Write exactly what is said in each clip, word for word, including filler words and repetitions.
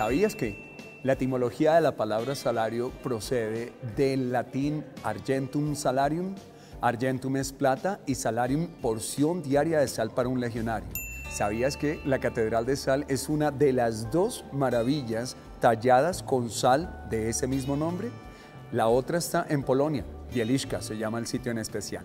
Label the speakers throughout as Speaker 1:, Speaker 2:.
Speaker 1: ¿Sabías que la etimología de la palabra salario procede del latín argentum salarium? Argentum es plata y salarium porción diaria de sal para un legionario. ¿Sabías que la Catedral de Sal es una de las dos maravillas talladas con sal de ese mismo nombre? La otra está en Polonia, Bieliszka se llama el sitio en especial.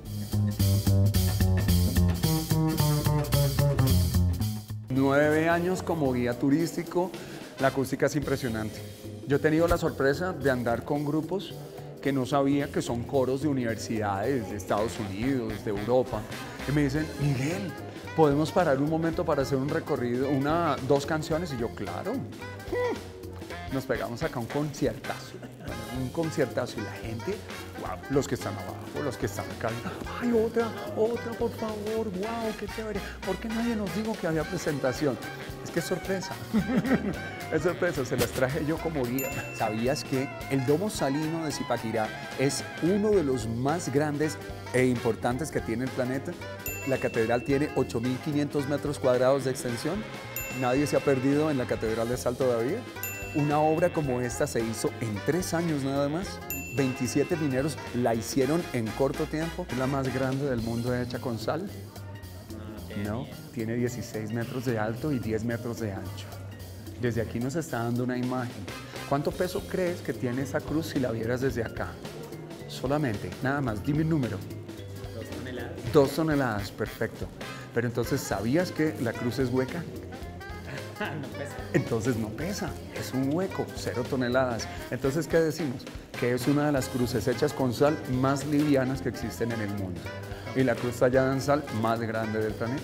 Speaker 1: Nueve años como guía turístico, la acústica es impresionante. Yo he tenido la sorpresa de andar con grupos que no sabía que son coros de universidades de Estados Unidos, de Europa, y me dicen, Miguel, ¿podemos parar un momento para hacer un recorrido, una, dos canciones? Y yo, claro. Nos pegamos acá un conciertazo, un conciertazo y la gente, wow, los que están abajo, los que están acá, ay, otra, otra, por favor, wow, qué chévere. ¿Por qué nadie nos dijo que había presentación? Es que es sorpresa, es sorpresa, se las traje yo como guía. ¿Sabías que el Domo Salino de Zipaquirá es uno de los más grandes e importantes que tiene el planeta? La catedral tiene ocho mil quinientos metros cuadrados de extensión. Nadie se ha perdido en la Catedral de Sal todavía. Una obra como esta se hizo en tres años nada más. veintisiete mineros la hicieron en corto tiempo. Es la más grande del mundo hecha con sal. No, tiene dieciséis metros de alto y diez metros de ancho. Desde aquí nos está dando una imagen. ¿Cuánto peso crees que tiene esa cruz si la vieras desde acá? Solamente, nada más, dime el número.
Speaker 2: Dos toneladas.
Speaker 1: Dos toneladas, perfecto. Pero entonces, ¿sabías que la cruz es hueca?
Speaker 2: No pesa.
Speaker 1: Entonces no pesa, es un hueco, cero toneladas. Entonces, ¿qué decimos? Que es una de las cruces hechas con sal más livianas que existen en el mundo. Y la cruz tallada en sal más grande del planeta.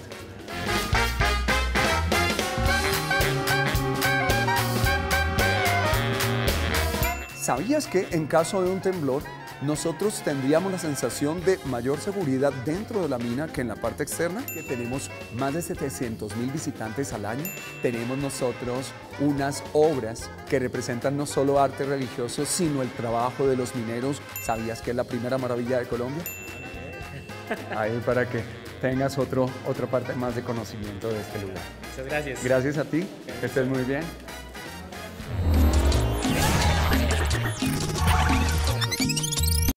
Speaker 1: ¿Sabías que en caso de un temblor, nosotros tendríamos la sensación de mayor seguridad dentro de la mina que en la parte externa? Que tenemos más de setecientos mil visitantes al año. Tenemos nosotros unas obras que representan no solo arte religioso, sino el trabajo de los mineros. ¿Sabías que es la primera maravilla de Colombia? Ahí para que tengas otro, otra parte más de conocimiento de este lugar.
Speaker 2: Muchas gracias.
Speaker 1: Gracias a ti, que estés muy bien.